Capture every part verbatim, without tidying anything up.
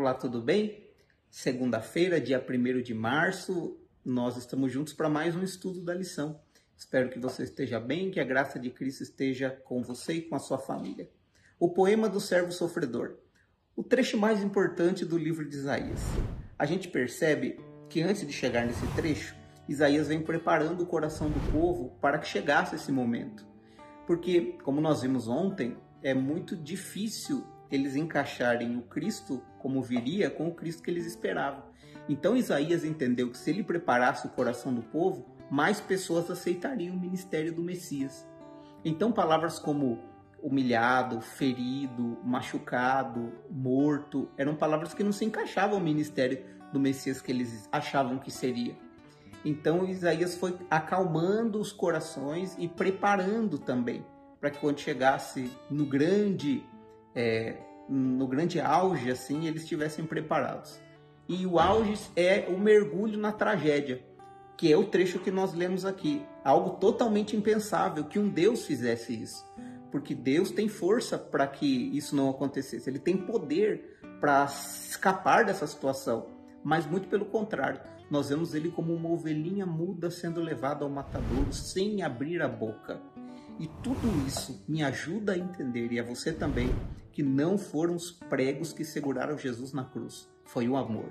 Olá, tudo bem? Segunda-feira, dia primeiro de março, nós estamos juntos para mais um estudo da lição. Espero que você esteja bem, que a graça de Cristo esteja com você e com a sua família. O poema do servo sofredor. O trecho mais importante do livro de Isaías. A gente percebe que antes de chegar nesse trecho, Isaías vem preparando o coração do povo para que chegasse esse momento. Porque, como nós vimos ontem, é muito difícil eles encaixarem o Cristo como viria com o Cristo que eles esperavam. Então Isaías entendeu que se ele preparasse o coração do povo, mais pessoas aceitariam o ministério do Messias. Então palavras como humilhado, ferido, machucado, morto, eram palavras que não se encaixavam ao ministério do Messias que eles achavam que seria. Então Isaías foi acalmando os corações e preparando também, para que quando chegasse no grande, é, no grande auge, assim, eles estivessem preparados. E o auge é o mergulho na tragédia, que é o trecho que nós lemos aqui. Algo totalmente impensável que um Deus fizesse isso. Porque Deus tem força para que isso não acontecesse. Ele tem poder para escapar dessa situação. Mas muito pelo contrário, nós vemos ele como uma ovelhinha muda sendo levada ao matadouro sem abrir a boca. E tudo isso me ajuda a entender, e a você também, que não foram os pregos que seguraram Jesus na cruz. Foi o amor.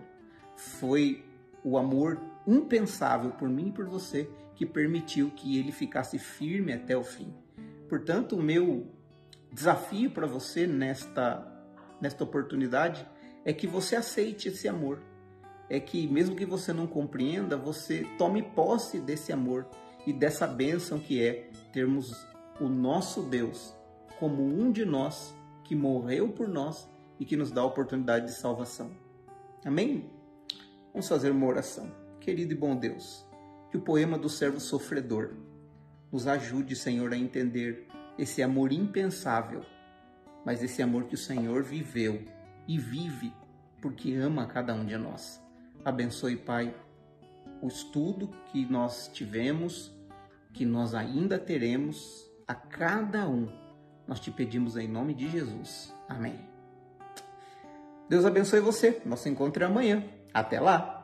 Foi o amor impensável por mim e por você que permitiu que ele ficasse firme até o fim. Portanto, o meu desafio para você nesta, nesta oportunidade é que você aceite esse amor. É que mesmo que você não compreenda, você tome posse desse amor e dessa bênção que é termos o nosso Deus como um de nós, que morreu por nós e que nos dá a oportunidade de salvação. Amém? Vamos fazer uma oração. Querido e bom Deus, que o poema do servo sofredor nos ajude, Senhor, a entender esse amor impensável, mas esse amor que o Senhor viveu e vive porque ama cada um de nós. Abençoe, Pai, o estudo que nós tivemos, que nós ainda teremos, a cada um. Nós te pedimos em nome de Jesus. Amém. Deus abençoe você. Nosso encontro é amanhã. Até lá!